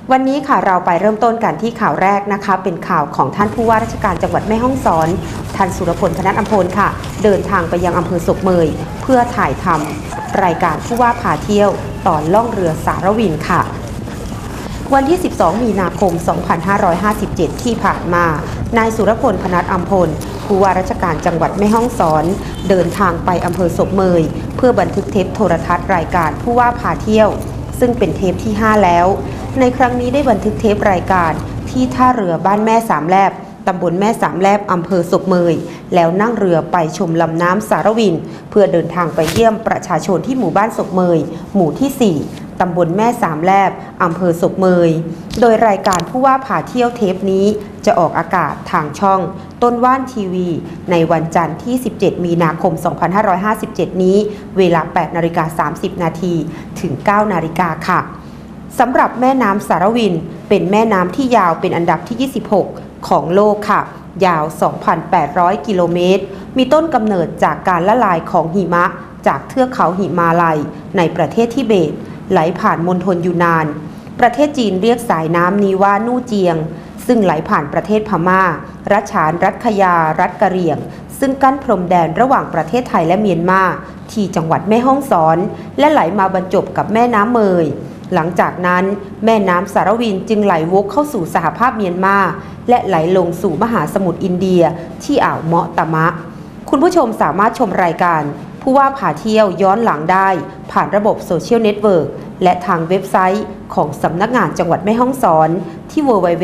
วันนี้ค่ะเราไปเริ่มต้นกันที่ข่าวแรกนะคะเป็นข่าวของท่านผู้ว่าราชการจังหวัดแม่ฮ่องสอนท่านสุรพล พนัสอัมพลค่ะเดินทางไปยังอำเภอศพเมยเพื่อถ่ายทำรายการผู้ว่าพาเที่ยวตอนล่องเรือสารวินค่ะวันที่ 12 มีนาคม 2557 ที่ผ่านมานายสุรพล พนัสอัมพลผู้ว่าราชการจังหวัดแม่ฮ่องสอนเดินทางไปอำเภอศพเมยเพื่อบันทึกเทปโทรทัศน์รายการผู้ว่าพาเที่ยวซึ่งเป็นเทปที่ 5 แล้วในครั้งนี้ได้บันทึกเทปรายการที่ท่าเรือบ้านแม่สามแลบตำบลแม่สามแลบอำเภอศพเมยแล้วนั่งเรือไปชมลำน้ำสารวินเพื่อเดินทางไปเยี่ยมประชาชนที่หมู่บ้านศพเมยหมู่ที่ 4 ตำบลแม่สามแลบอำเภอศพเมยโดยรายการผู้ว่าพาเที่ยวเทปนี้จะออกอากาศทางช่องต้นว่านทีวีในวันจันทร์ที่ 17 มีนาคม 2557 นี้เวลา 8:30 นาทีถึง 9 นาฬิกาค่ะสำหรับแม่น้ำสารวินเป็นแม่น้ำที่ยาวเป็นอันดับที่ 26 ของโลกค่ะยาว 2,800 กิโลเมตรมีต้นกำเนิดจากการละลายของหิมะจากเทือกเขาหิมาลัยในประเทศทิเบตไหลผ่านมณฑลยูนานประเทศจีนเรียกสายน้ำนี้ว่านู่เจียงซึ่งไหลผ่านประเทศพม่ารัฐฉานรัฐขยารัฐกะเหรี่ยงซึ่งกั้นพรมแดนระหว่างประเทศไทยและเมียนมาที่จังหวัดแม่ฮ่องสอนและไหลมาบรรจบกับแม่น้ำเมยหลังจากนั้นแม่น้ำสารวินจึงไหลวกเข้าสู่สหภาพเมียนมาและไหลลงสู่มหาสมุทรอินเดียที่อ่าวเมาะตะมะคุณผู้ชมสามารถชมรายการผู้ว่าพาเที่ยวย้อนหลังได้ผ่านระบบโซเชียลเน็ตเวิร์กและทางเว็บไซต์ของสำนักงานจังหวัดแม่ฮ่องสอนที่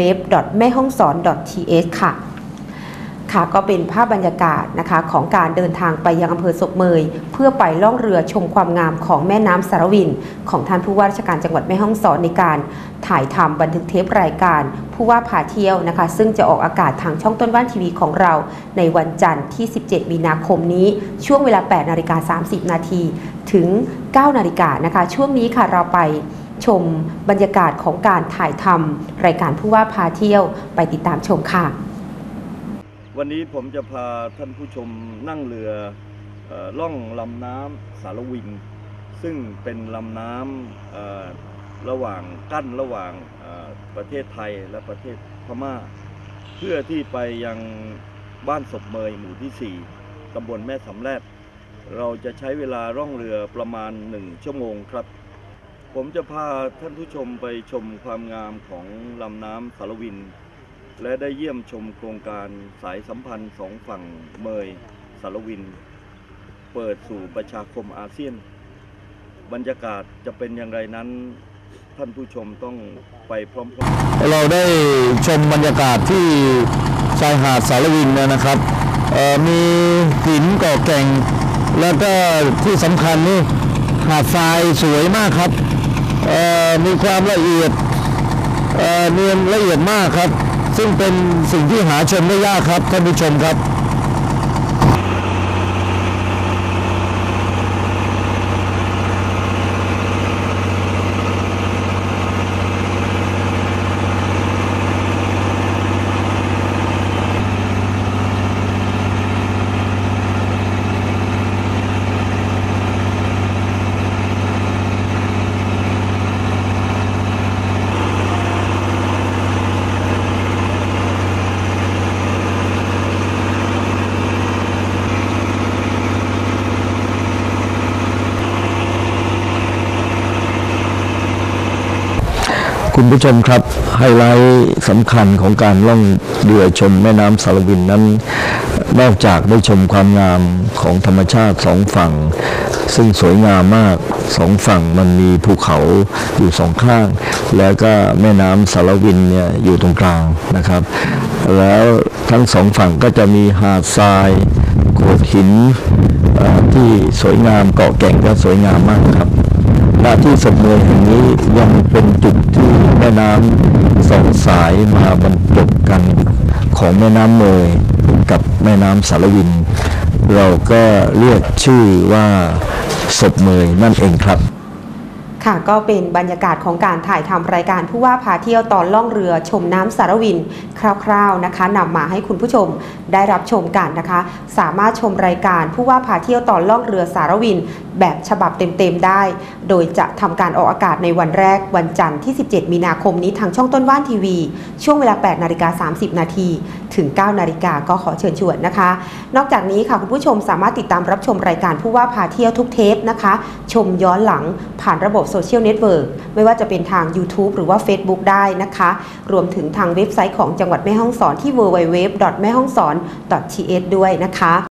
www.mehongson.th ค่ะก็เป็นภาพบรรยากาศนะคะของการเดินทางไปยังอำเภอศพเมยเพื่อไปล่องเรือชมความงามของแม่น้ำสารวินของท่านผู้ว่าราชการจังหวัดแม่ฮ่องสอนในการถ่ายทำบันทึกเทปรายการผู้ว่าพาเที่ยวนะคะซึ่งจะออกอากาศทางช่องต้นว่านทีวีของเราในวันจันทร์ที่ 17 มีนาคมนี้ช่วงเวลา 8:30 นาทีถึง 9 นาฬิกานะคะช่วงนี้ค่ะเราไปชมบรรยากาศของการถ่ายทำรายการผู้ว่าพาเที่ยวไปติดตามชมค่ะวันนี้ผมจะพาท่านผู้ชมนั่งเรือล่องลำน้ำสารวินซึ่งเป็นลำน้ำระหว่างกั้นระหว่างประเทศไทยและประเทศพม่าเพื่อที่ไปยังบ้านศพเมยหมู่ที่ 4 ตำบลแม่สำแลบเราจะใช้เวลาล่องเรือประมาณ1 ชั่วโมงครับผมจะพาท่านผู้ชมไปชมความงามของลำน้ำสารวินและได้เยี่ยมชมโครงการสายสัมพันธ์2 ฝั่งเมยสารวินเปิดสู่ประชาคมอาเซียนบรรยากาศจะเป็นอย่างไรนั้นท่านผู้ชมต้องไปพร้อมๆเราได้ชมบรรยากาศที่ชายหาดสารวินนะครับมีหินก่อแก่งแล้วก็ที่สำคัญนี่หาดทรายสวยมากครับมีความละเอียดเนียนละเอียดมากครับซึ่งเป็นสิ่งที่หาชมได้ยากครับท่านผู้ชมครับคุณผู้ชมครับไฮไลท์สำคัญของการล่องเรือชมแม่น้ำสารวินนั้นนอกจากได้ชมความงามของธรรมชาติ2 ฝั่งซึ่งสวยงามมาก2 ฝั่งมันมีภูเขาอยู่2 ข้างแล้วก็แม่น้ำสารวินเนี่ยอยู่ตรงกลางนะครับแล้วทั้ง2 ฝั่งก็จะมีหาดทรายโขดหินที่สวยงามเกาะแก่งก็สวยงามมากครับณที่ศพเมยแห่งนี้ยังเป็นจุดที่แม่น้ำ2 สายมาบรรจบกันของแม่น้ำเมยกับแม่น้ำสารวินเราก็เรียกชื่อว่าศพเมยนั่นเองครับค่ะก็เป็นบรรยากาศของการถ่ายทำรายการผู้ว่าพาเที่ยวตอนล่องเรือชมน้ำสารวินคร่าวๆนะคะนำมาให้คุณผู้ชมได้รับชมกันนะคะสามารถชมรายการผู้ว่าพาเที่ยวตอนล่องเรือสารวินแบบฉบับเต็มๆได้โดยจะทำการออกอากาศในวันแรกวันจันทร์ที่ 17 มีนาคมนี้ทางช่องต้นว่านทีวีช่วงเวลา 8:30 น.ถึง 9 นาฬิกาก็ขอเชิญชวนนะคะนอกจากนี้ค่ะคุณผู้ชมสามารถติดตามรับชมรายการผู้ว่าพาเที่ยวทุกเทปนะคะชมย้อนหลังผ่านระบบโซเชียลเน็ตเวิร์กไม่ว่าจะเป็นทาง YouTube หรือว่า Facebook ได้นะคะรวมถึงทางเว็บไซต์ของจังหวัดแม่ฮ่องสอนที่ www.maehongson.th ด้วยนะคะ